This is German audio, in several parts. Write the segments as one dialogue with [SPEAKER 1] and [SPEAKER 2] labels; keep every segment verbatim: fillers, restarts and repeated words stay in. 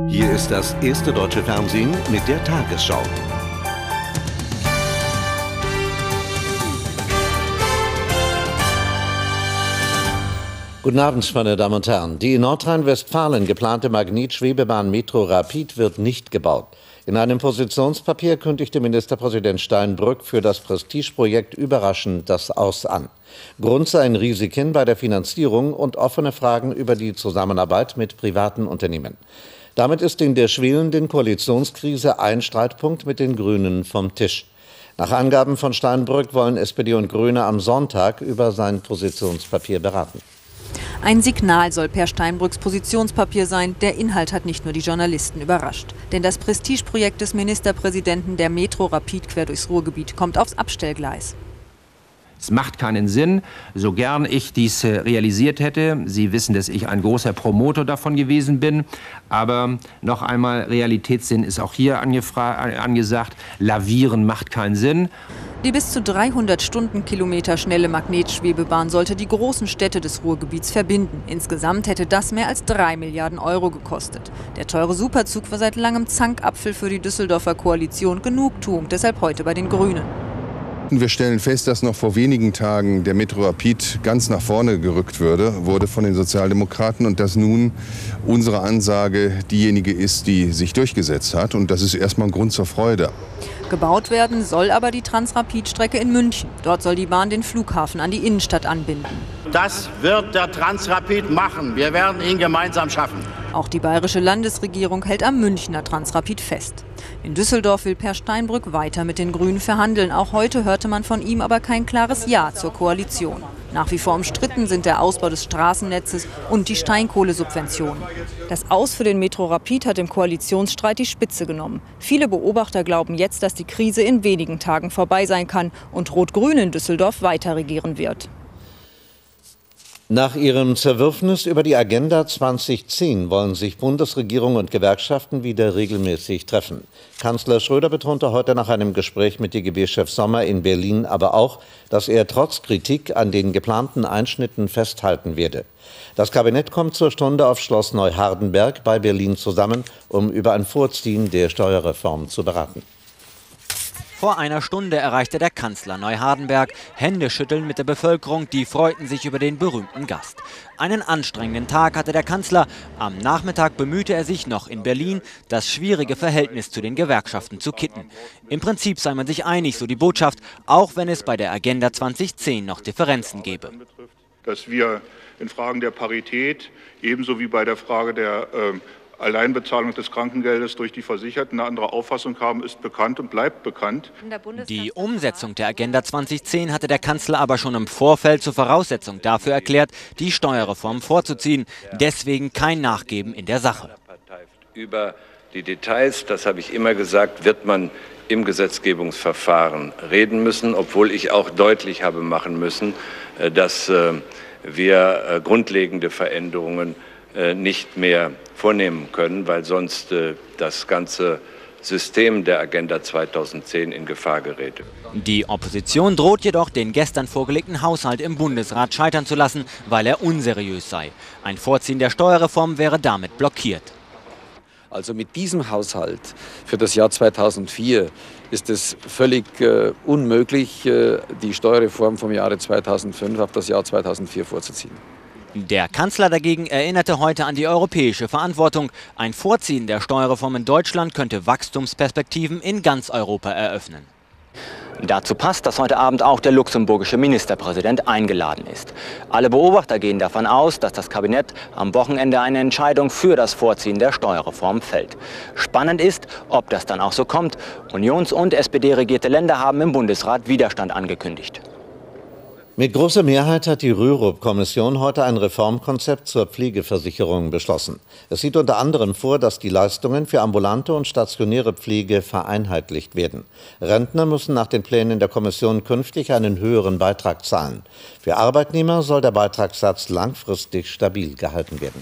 [SPEAKER 1] Hier ist das erste deutsche Fernsehen mit der Tagesschau. Guten Abend, meine Damen und Herren. Die in Nordrhein-Westfalen geplante Magnetschwebebahn Metro Rapid wird nicht gebaut. In einem Positionspapier kündigte Ministerpräsident Steinbrück für das Prestigeprojekt überraschend das Aus an. Grund seien Risiken bei der Finanzierung und offene Fragen über die Zusammenarbeit mit privaten Unternehmen. Damit ist in der schwelenden Koalitionskrise ein Streitpunkt mit den Grünen vom Tisch. Nach Angaben von Steinbrück wollen S P D und Grüne am Sonntag über sein Positionspapier beraten.
[SPEAKER 2] Ein Signal soll Per Steinbrücks Positionspapier sein. Der Inhalt hat nicht nur die Journalisten überrascht. Denn das Prestigeprojekt des Ministerpräsidenten, der Metro Rapid quer durchs Ruhrgebiet, kommt aufs Abstellgleis.
[SPEAKER 3] Es macht keinen Sinn, so gern ich dies realisiert hätte. Sie wissen, dass ich ein großer Promotor davon gewesen bin. Aber noch einmal, Realitätssinn ist auch hier angesagt. Lavieren macht keinen Sinn.
[SPEAKER 2] Die bis zu dreihundert Stundenkilometer schnelle Magnetschwebebahn sollte die großen Städte des Ruhrgebiets verbinden. Insgesamt hätte das mehr als drei Milliarden Euro gekostet. Der teure Superzug war seit langem Zankapfel für die Düsseldorfer Koalition. Genugtuung, deshalb heute bei den Grünen.
[SPEAKER 4] Wir stellen fest, dass noch vor wenigen Tagen der Metro Rapid ganz nach vorne gerückt würde, wurde von den Sozialdemokraten und dass nun unsere Ansage diejenige ist, die sich durchgesetzt hat. Und das ist erstmal ein Grund zur Freude.
[SPEAKER 2] Gebaut werden soll aber die Transrapid-Strecke in München. Dort soll die Bahn den Flughafen an die Innenstadt anbinden.
[SPEAKER 5] Das wird der Transrapid machen. Wir werden ihn gemeinsam schaffen.
[SPEAKER 2] Auch die bayerische Landesregierung hält am Münchner Transrapid fest. In Düsseldorf will Per Steinbrück weiter mit den Grünen verhandeln. Auch heute hörte man von ihm aber kein klares Ja zur Koalition. Nach wie vor umstritten sind der Ausbau des Straßennetzes und die Steinkohlesubventionen. Das Aus für den Metro Rapid hat im Koalitionsstreit die Spitze genommen. Viele Beobachter glauben jetzt, dass die Krise in wenigen Tagen vorbei sein kann und Rot-Grün in Düsseldorf weiter regieren wird.
[SPEAKER 1] Nach ihrem Zerwürfnis über die Agenda zweitausendzehn wollen sich Bundesregierung und Gewerkschaften wieder regelmäßig treffen. Kanzler Schröder betonte heute nach einem Gespräch mit D G B-Chef Sommer in Berlin aber auch, dass er trotz Kritik an den geplanten Einschnitten festhalten werde. Das Kabinett kommt zur Stunde auf Schloss Neuhardenberg bei Berlin zusammen, um über ein Vorziehen der Steuerreform zu beraten.
[SPEAKER 6] Vor einer Stunde erreichte der Kanzler Neuhardenberg. Händeschütteln mit der Bevölkerung, die freuten sich über den berühmten Gast. Einen anstrengenden Tag hatte der Kanzler. Am Nachmittag bemühte er sich noch in Berlin, das schwierige Verhältnis zu den Gewerkschaften zu kitten. Im Prinzip sei man sich einig, so die Botschaft, auch wenn es bei der Agenda zweitausendzehn noch Differenzen gebe.
[SPEAKER 7] Dass wir in Fragen der Parität, ebenso wie bei der Frage der äh, Alleinbezahlung des Krankengeldes durch die Versicherten eine andere Auffassung haben, ist bekannt und bleibt bekannt.
[SPEAKER 6] Die Umsetzung der Agenda zweitausendzehn hatte der Kanzler aber schon im Vorfeld zur Voraussetzung dafür erklärt, die Steuerreform vorzuziehen. Deswegen kein Nachgeben in der Sache.
[SPEAKER 8] Über die Details, das habe ich immer gesagt, wird man im Gesetzgebungsverfahren reden müssen, obwohl ich auch deutlich habe machen müssen, dass wir grundlegende Veränderungen nicht mehr vornehmen können, weil sonst äh, das ganze System der Agenda zweitausendzehn in Gefahr gerät.
[SPEAKER 6] Die Opposition droht jedoch, den gestern vorgelegten Haushalt im Bundesrat scheitern zu lassen, weil er unseriös sei. Ein Vorziehen der Steuerreform wäre damit blockiert.
[SPEAKER 9] Also mit diesem Haushalt für das Jahr zweitausendvier ist es völlig äh, unmöglich, äh, die Steuerreform vom Jahre zweitausendfünf auf das Jahr zweitausendvier vorzuziehen.
[SPEAKER 6] Der Kanzler dagegen erinnerte heute an die europäische Verantwortung. Ein Vorziehen der Steuerreform in Deutschland könnte Wachstumsperspektiven in ganz Europa eröffnen. Dazu passt, dass heute Abend auch der luxemburgische Ministerpräsident eingeladen ist. Alle Beobachter gehen davon aus, dass das Kabinett am Wochenende eine Entscheidung für das Vorziehen der Steuerreform fällt. Spannend ist, ob das dann auch so kommt. Unions- und S P D-regierte Länder haben im Bundesrat Widerstand angekündigt.
[SPEAKER 1] Mit großer Mehrheit hat die Rürup-Kommission heute ein Reformkonzept zur Pflegeversicherung beschlossen. Es sieht unter anderem vor, dass die Leistungen für ambulante und stationäre Pflege vereinheitlicht werden. Rentner müssen nach den Plänen der Kommission künftig einen höheren Beitrag zahlen. Für Arbeitnehmer soll der Beitragssatz langfristig stabil gehalten werden.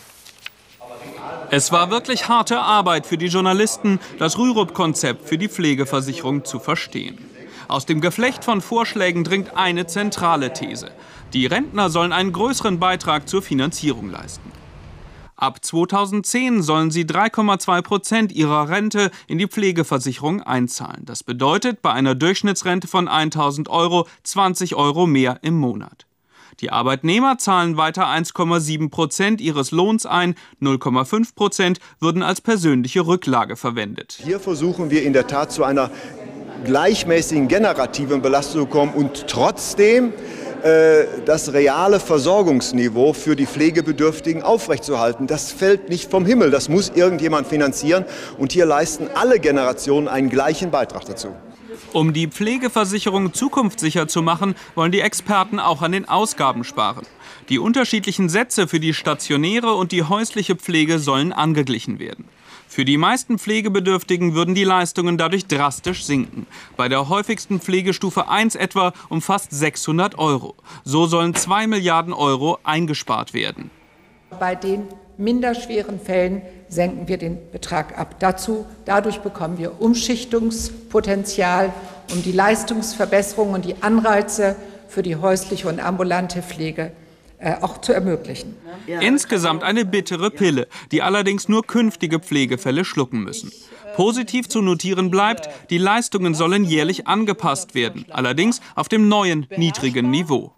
[SPEAKER 10] Es war wirklich harte Arbeit für die Journalisten, das Rürup-Konzept für die Pflegeversicherung zu verstehen. Aus dem Geflecht von Vorschlägen dringt eine zentrale These. Die Rentner sollen einen größeren Beitrag zur Finanzierung leisten. Ab zweitausendzehn sollen sie drei Komma zwei Prozent ihrer Rente in die Pflegeversicherung einzahlen. Das bedeutet bei einer Durchschnittsrente von tausend Euro zwanzig Euro mehr im Monat. Die Arbeitnehmer zahlen weiter eins Komma sieben Prozent ihres Lohns ein, null Komma fünf Prozent würden als persönliche Rücklage verwendet.
[SPEAKER 11] Hier versuchen wir in der Tat zu einer gleichmäßigen generativen Belastung zu kommen und trotzdem äh, das reale Versorgungsniveau für die Pflegebedürftigen aufrechtzuerhalten. Das fällt nicht vom Himmel, das muss irgendjemand finanzieren und hier leisten alle Generationen einen gleichen Beitrag dazu.
[SPEAKER 10] Um die Pflegeversicherung zukunftssicher zu machen, wollen die Experten auch an den Ausgaben sparen. Die unterschiedlichen Sätze für die stationäre und die häusliche Pflege sollen angeglichen werden. Für die meisten Pflegebedürftigen würden die Leistungen dadurch drastisch sinken. Bei der häufigsten Pflegestufe eins etwa um fast sechshundert Euro. So sollen zwei Milliarden Euro eingespart werden.
[SPEAKER 12] Bei den minderschweren Fällen senken wir den Betrag ab. Dazu, dadurch bekommen wir Umschichtungspotenzial, um die Leistungsverbesserung und die Anreize für die häusliche und ambulante Pflege äh, auch zu ermöglichen.
[SPEAKER 10] Insgesamt eine bittere Pille, die allerdings nur künftige Pflegefälle schlucken müssen. Positiv zu notieren bleibt, die Leistungen sollen jährlich angepasst werden, allerdings auf dem neuen, niedrigen Niveau.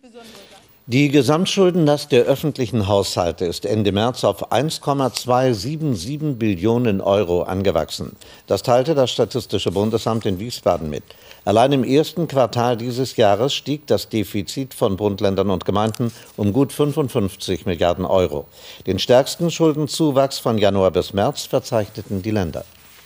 [SPEAKER 1] Die Gesamtschuldenlast der öffentlichen Haushalte ist Ende März auf eins Komma zweihundertsiebenundsiebzig Billionen Euro angewachsen. Das teilte das Statistische Bundesamt in Wiesbaden mit. Allein im ersten Quartal dieses Jahres stieg das Defizit von Bund, Ländern und Gemeinden um gut fünfundfünfzig Milliarden Euro. Den stärksten Schuldenzuwachs von Januar bis März verzeichneten die Länder.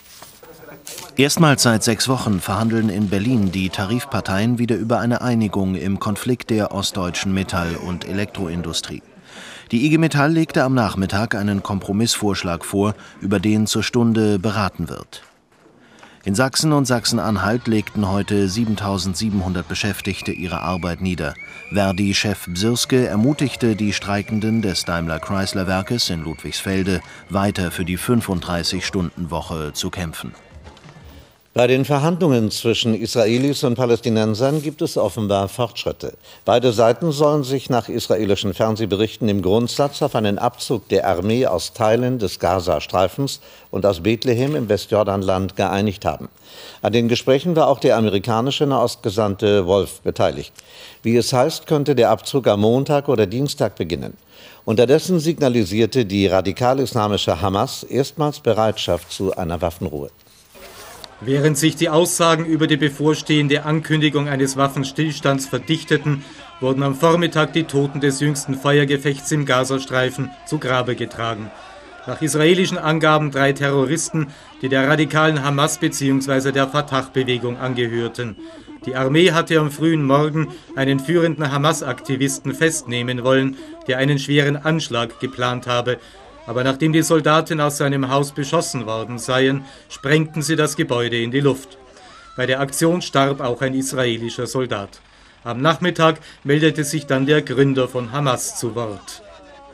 [SPEAKER 13] Erstmals seit sechs Wochen verhandeln in Berlin die Tarifparteien wieder über eine Einigung im Konflikt der ostdeutschen Metall- und Elektroindustrie. Die I G Metall legte am Nachmittag einen Kompromissvorschlag vor, über den zur Stunde beraten wird. In Sachsen und Sachsen-Anhalt legten heute siebentausendsiebenhundert Beschäftigte ihre Arbeit nieder. Verdi-Chef Bsirske ermutigte die Streikenden des Daimler-Chrysler-Werkes in Ludwigsfelde, weiter für die fünfunddreißig-Stunden-Woche zu kämpfen.
[SPEAKER 1] Bei den Verhandlungen zwischen Israelis und Palästinensern gibt es offenbar Fortschritte. Beide Seiten sollen sich nach israelischen Fernsehberichten im Grundsatz auf einen Abzug der Armee aus Teilen des Gazastreifens und aus Bethlehem im Westjordanland geeinigt haben. An den Gesprächen war auch der amerikanische Nahostgesandte Wolf beteiligt. Wie es heißt, könnte der Abzug am Montag oder Dienstag beginnen. Unterdessen signalisierte die radikal-islamische Hamas erstmals Bereitschaft zu einer Waffenruhe.
[SPEAKER 14] Während sich die Aussagen über die bevorstehende Ankündigung eines Waffenstillstands verdichteten, wurden am Vormittag die Toten des jüngsten Feuergefechts im Gazastreifen zu Grabe getragen. Nach israelischen Angaben drei Terroristen, die der radikalen Hamas bzw. der Fatah-Bewegung angehörten. Die Armee hatte am frühen Morgen einen führenden Hamas-Aktivisten festnehmen wollen, der einen schweren Anschlag geplant habe. Aber nachdem die Soldaten aus seinem Haus beschossen worden seien, sprengten sie das Gebäude in die Luft. Bei der Aktion starb auch ein israelischer Soldat. Am Nachmittag meldete sich dann der Gründer von Hamas zu Wort.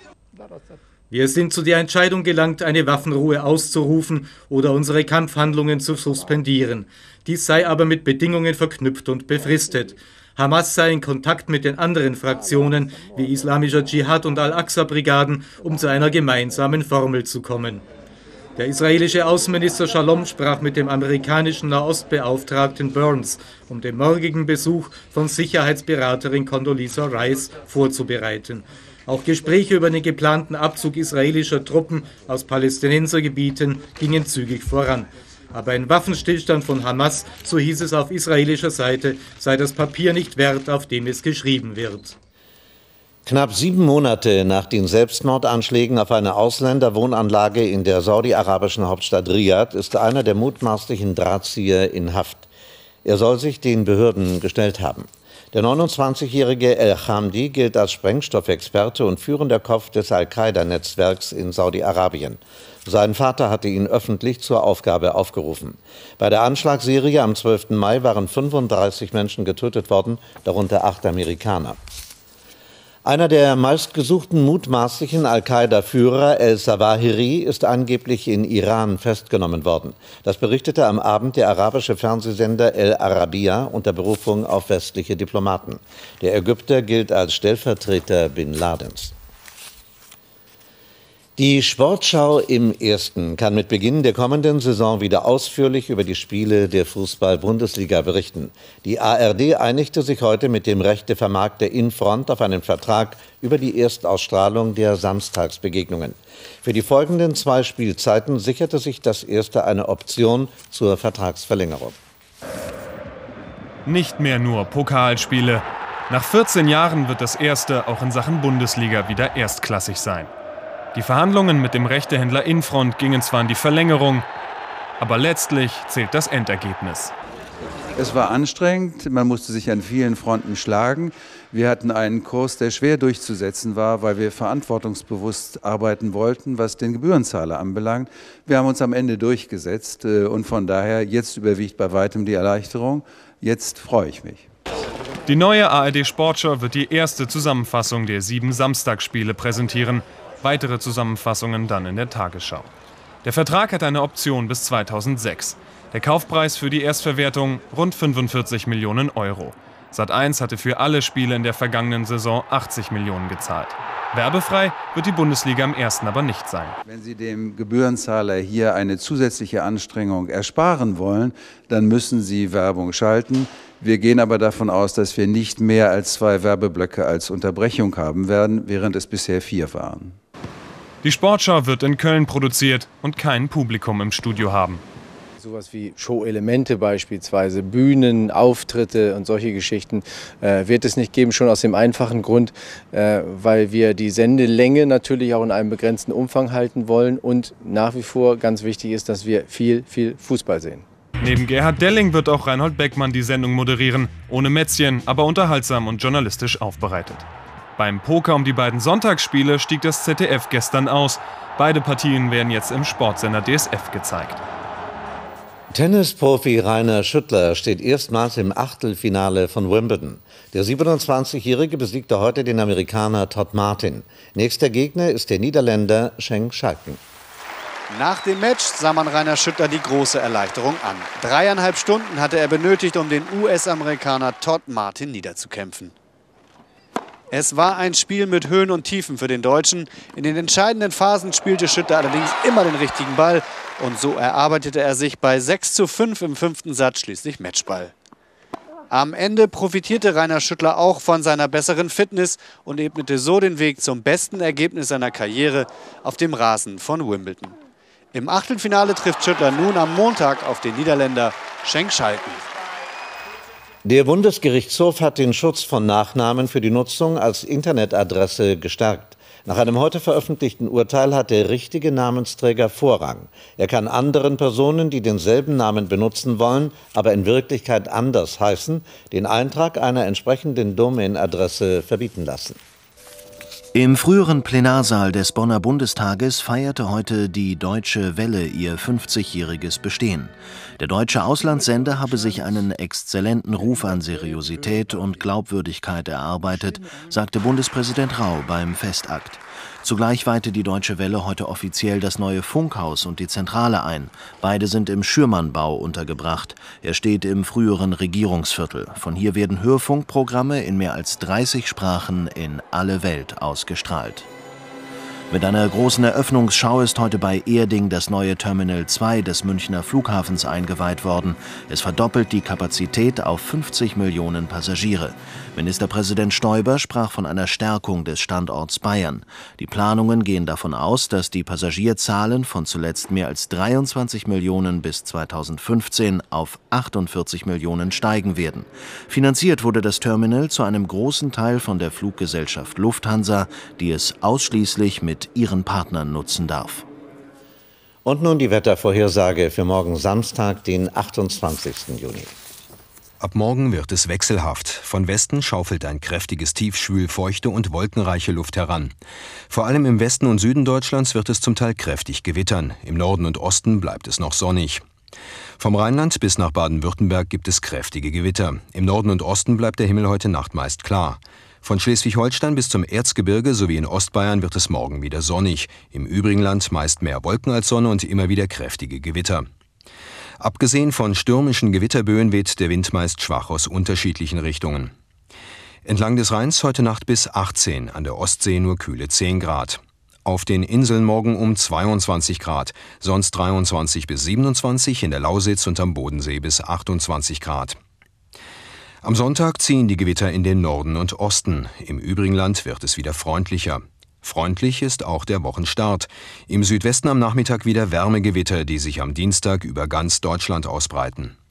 [SPEAKER 14] Wir sind zu der Entscheidung gelangt, eine Waffenruhe auszurufen oder unsere Kampfhandlungen zu suspendieren. Dies sei aber mit Bedingungen verknüpft und befristet. Hamas sei in Kontakt mit den anderen Fraktionen wie Islamischer Dschihad und Al-Aqsa-Brigaden, um zu einer gemeinsamen Formel zu kommen. Der israelische Außenminister Shalom sprach mit dem amerikanischen Nahostbeauftragten Burns, um den morgigen Besuch von Sicherheitsberaterin Condoleezza Rice vorzubereiten. Auch Gespräche über den geplanten Abzug israelischer Truppen aus Palästinensergebieten gingen zügig voran. Aber ein Waffenstillstand von Hamas, so hieß es auf israelischer Seite, sei das Papier nicht wert, auf dem es geschrieben wird.
[SPEAKER 1] Knapp sieben Monate nach den Selbstmordanschlägen auf eine Ausländerwohnanlage in der saudi-arabischen Hauptstadt Riad ist einer der mutmaßlichen Drahtzieher in Haft. Er soll sich den Behörden gestellt haben. Der neunundzwanzigjährige El-Hamdi gilt als Sprengstoffexperte und führender Kopf des Al-Qaida-Netzwerks in Saudi-Arabien. Sein Vater hatte ihn öffentlich zur Aufgabe aufgerufen. Bei der Anschlagsserie am zwölften Mai waren fünfunddreißig Menschen getötet worden, darunter acht Amerikaner. Einer der meistgesuchten mutmaßlichen Al-Qaida-Führer, El-Zawahiri, ist angeblich in Iran festgenommen worden. Das berichtete am Abend der arabische Fernsehsender El Arabiya unter Berufung auf westliche Diplomaten. Der Ägypter gilt als Stellvertreter Bin Ladens. Die Sportschau im Ersten kann mit Beginn der kommenden Saison wieder ausführlich über die Spiele der Fußball-Bundesliga berichten. Die A R D einigte sich heute mit dem Rechtevermarkter Infront auf einen Vertrag über die Erstausstrahlung der Samstagsbegegnungen. Für die folgenden zwei Spielzeiten sicherte sich das Erste eine Option zur Vertragsverlängerung.
[SPEAKER 15] Nicht mehr nur Pokalspiele. Nach vierzehn Jahren wird das Erste auch in Sachen Bundesliga wieder erstklassig sein. Die Verhandlungen mit dem Rechtehändler Infront gingen zwar in die Verlängerung, aber letztlich zählt das Endergebnis.
[SPEAKER 16] Es war anstrengend, man musste sich an vielen Fronten schlagen. Wir hatten einen Kurs, der schwer durchzusetzen war, weil wir verantwortungsbewusst arbeiten wollten, was den Gebührenzahler anbelangt. Wir haben uns am Ende durchgesetzt und von daher, jetzt überwiegt bei weitem die Erleichterung. Jetzt freue ich mich.
[SPEAKER 15] Die neue A R D Sportschau wird die erste Zusammenfassung der sieben Samstagsspiele präsentieren. Weitere Zusammenfassungen dann in der Tagesschau. Der Vertrag hat eine Option bis zweitausendsechs. Der Kaufpreis für die Erstverwertung rund fünfundvierzig Millionen Euro. Sat eins hatte für alle Spiele in der vergangenen Saison achtzig Millionen gezahlt. Werbefrei wird die Bundesliga im Ersten aber nicht sein.
[SPEAKER 16] Wenn Sie dem Gebührenzahler hier eine zusätzliche Anstrengung ersparen wollen, dann müssen Sie Werbung schalten. Wir gehen aber davon aus, dass wir nicht mehr als zwei Werbeblöcke als Unterbrechung haben werden, während es bisher vier waren.
[SPEAKER 15] Die Sportschau wird in Köln produziert und kein Publikum im Studio haben.
[SPEAKER 17] Sowas wie Show-Elemente beispielsweise, Bühnen, Auftritte und solche Geschichten äh, wird es nicht geben, schon aus dem einfachen Grund, äh, weil wir die Sendelänge natürlich auch in einem begrenzten Umfang halten wollen und nach wie vor ganz wichtig ist, dass wir viel, viel Fußball sehen.
[SPEAKER 15] Neben Gerhard Delling wird auch Reinhold Beckmann die Sendung moderieren, ohne Mätzchen, aber unterhaltsam und journalistisch aufbereitet. Beim Poker um die beiden Sonntagsspiele stieg das Z D F gestern aus. Beide Partien werden jetzt im Sportsender D S F gezeigt.
[SPEAKER 1] Tennisprofi Rainer Schüttler steht erstmals im Achtelfinale von Wimbledon. Der siebenundzwanzigjährige besiegte heute den Amerikaner Todd Martin. Nächster Gegner ist der Niederländer Zheng Schalken.
[SPEAKER 18] Nach dem Match sah man Rainer Schüttler die große Erleichterung an. Dreieinhalb Stunden hatte er benötigt, um den U S-Amerikaner Todd Martin niederzukämpfen. Es war ein Spiel mit Höhen und Tiefen für den Deutschen. In den entscheidenden Phasen spielte Schüttler allerdings immer den richtigen Ball. Und so erarbeitete er sich bei sechs zu fünf im fünften Satz schließlich Matchball. Am Ende profitierte Rainer Schüttler auch von seiner besseren Fitness und ebnete so den Weg zum besten Ergebnis seiner Karriere auf dem Rasen von Wimbledon. Im Achtelfinale trifft Schüttler nun am Montag auf den Niederländer Zheng Schalken.
[SPEAKER 1] Der Bundesgerichtshof hat den Schutz von Nachnamen für die Nutzung als Internetadresse gestärkt. Nach einem heute veröffentlichten Urteil hat der richtige Namensträger Vorrang. Er kann anderen Personen, die denselben Namen benutzen wollen, aber in Wirklichkeit anders heißen, den Eintrag einer entsprechenden Domainadresse verbieten lassen.
[SPEAKER 13] Im früheren Plenarsaal des Bonner Bundestages feierte heute die Deutsche Welle ihr fünfzigjähriges Bestehen. Der deutsche Auslandssender habe sich einen exzellenten Ruf an Seriosität und Glaubwürdigkeit erarbeitet, sagte Bundespräsident Rau beim Festakt. Zugleich weihte die Deutsche Welle heute offiziell das neue Funkhaus und die Zentrale ein. Beide sind im Schürmannbau untergebracht. Er steht im früheren Regierungsviertel. Von hier werden Hörfunkprogramme in mehr als dreißig Sprachen in alle Welt ausgestrahlt. Mit einer großen Eröffnungsschau ist heute bei Erding das neue Terminal zwei des Münchner Flughafens eingeweiht worden. Es verdoppelt die Kapazität auf fünfzig Millionen Passagiere. Ministerpräsident Stoiber sprach von einer Stärkung des Standorts Bayern. Die Planungen gehen davon aus, dass die Passagierzahlen von zuletzt mehr als dreiundzwanzig Millionen bis zweitausendfünfzehn auf achtundvierzig Millionen steigen werden. Finanziert wurde das Terminal zu einem großen Teil von der Fluggesellschaft Lufthansa, die es ausschließlich mit ihren Partnern nutzen darf.
[SPEAKER 1] Und nun die Wettervorhersage für morgen Samstag, den achtundzwanzigsten Juni.
[SPEAKER 19] Ab morgen wird es wechselhaft. Von Westen schaufelt ein kräftiges Tief schwülfeuchte und wolkenreiche Luft heran. Vor allem im Westen und Süden Deutschlands wird es zum Teil kräftig gewittern. Im Norden und Osten bleibt es noch sonnig. Vom Rheinland bis nach Baden-Württemberg gibt es kräftige Gewitter. Im Norden und Osten bleibt der Himmel heute Nacht meist klar. Von Schleswig-Holstein bis zum Erzgebirge sowie in Ostbayern wird es morgen wieder sonnig. Im übrigen Land meist mehr Wolken als Sonne und immer wieder kräftige Gewitter. Abgesehen von stürmischen Gewitterböen weht der Wind meist schwach aus unterschiedlichen Richtungen. Entlang des Rheins heute Nacht bis achtzehn, an der Ostsee nur kühle zehn Grad. Auf den Inseln morgen um zweiundzwanzig Grad, sonst dreiundzwanzig bis siebenundzwanzig, in der Lausitz und am Bodensee bis achtundzwanzig Grad. Am Sonntag ziehen die Gewitter in den Norden und Osten. Im übrigen Land wird es wieder freundlicher. Freundlich ist auch der Wochenstart. Im Südwesten am Nachmittag wieder Wärmegewitter, die sich am Dienstag über ganz Deutschland ausbreiten.